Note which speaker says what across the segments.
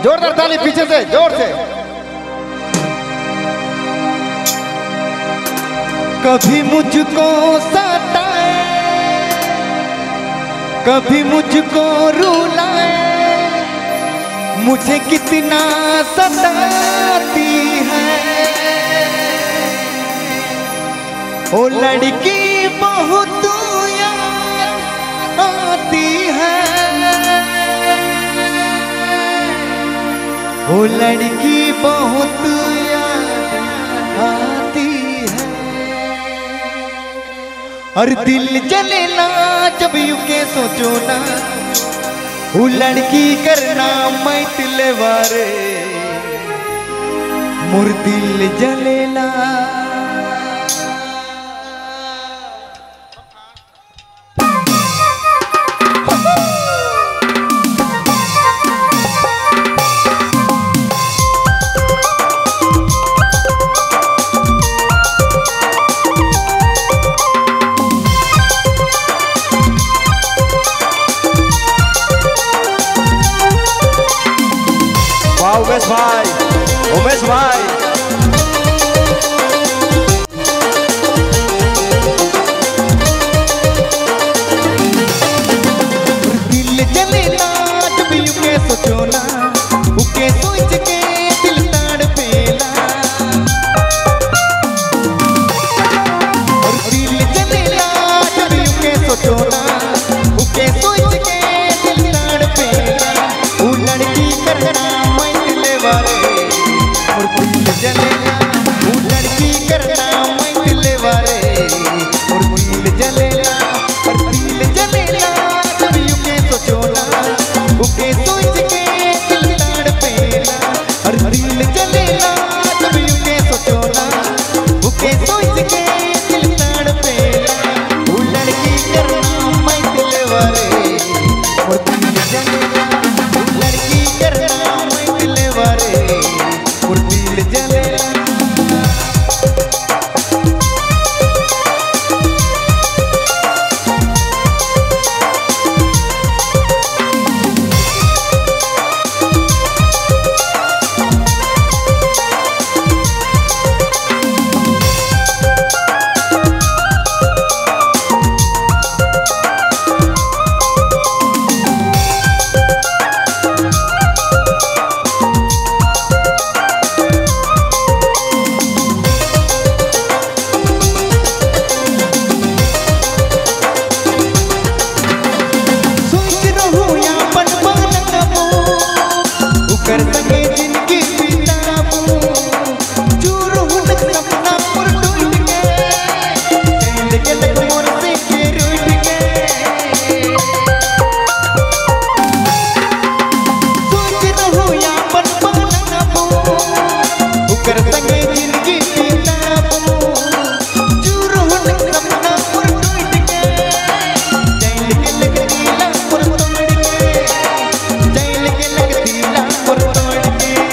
Speaker 1: जोरदार ताली पीछे से, जोर से। कभी मुझको सताए, कभी मुझको रुलाए, मुझे कितना सताती है ओ लड़की, बहुत याद आती है ओ लड़की, बहुत याद आती है। और दिल जले ना जब यूं के सोचो ना, वो लड़की करना मैं तिलवारे, मुर दिल जलेला।
Speaker 2: उमेश भाई, उमेश भाई,
Speaker 1: दिल जले ना जब यूं के सोचो ना, उके सोच के दिल तड़पेला। और दिल जले ना जब यूं के सोचो ना, उके सोच के दिल तड़पेला। वो लड़की करना मैं तिलवारे, और दिल जलेला। वो लड़की करना मैं तिलवारे, और दिल जलेला। और दिल जलेला जब यूं के सोचो ना, उके सोच के दिल तड़पेला। और दिल जलेला जब यूं के सोचो ना, उके सोच के दिल तड़पेला। वो लड़की करना मैं तिलवारे, और दिल जलेला। वो लड़की करना मैं तिलवारे, और दिल जलेला। कर सके जिनकी पिताबू, चूर हुन सपना पुर टूट के, चैन के लग मोर से के रूठ के। सोच रहूं या बन बनबू, कर सके जिनकी पिताबू, चूर हुन सपना पुर टूट के, चैन के लग दिला पुर तोड़ के, चैन के लग दिला पुर तोड़ के।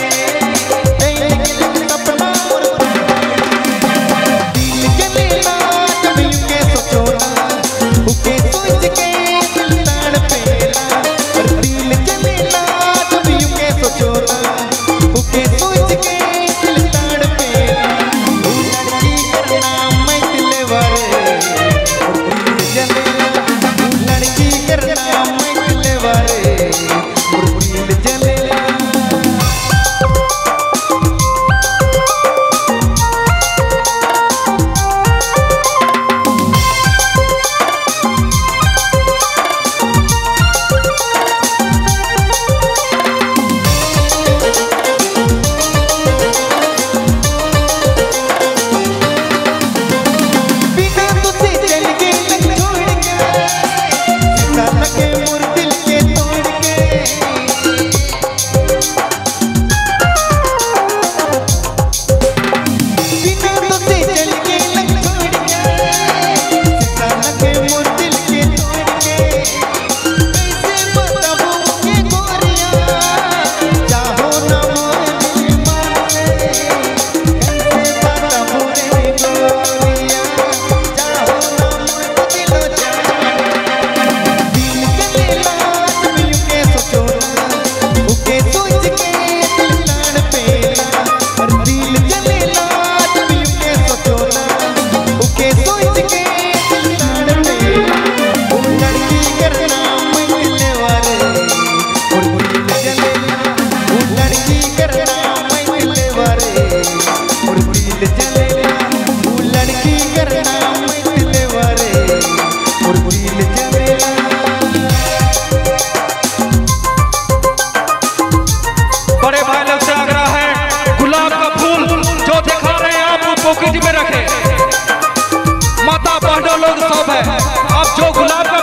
Speaker 3: पॉकेट में रखे। माता बहनों लोग सब है, आप जो गुलाब का